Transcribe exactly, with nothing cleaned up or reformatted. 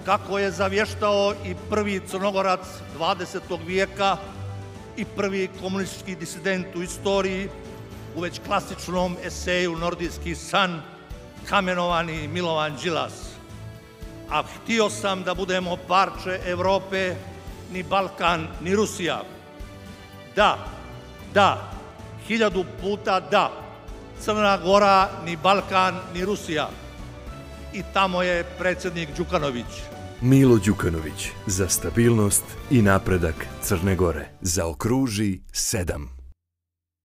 kako je zavještao i prvi Crnogorac dvadesetog vijeka i prvi komunistički disident u istoriji u već klasičnom eseju Nordijski san, kamenovani Milovan Đilas. A htio sam da budemo parče Evrope, ni Balkan, ni Rusija. Da, da, hiljadu puta da, Crna Gora, ni Balkan, ni Rusija. I tamo je predsjednik Đukanović. Milo Đukanović, za stabilnost i napredak Crne Gore. Zaokruži sedam.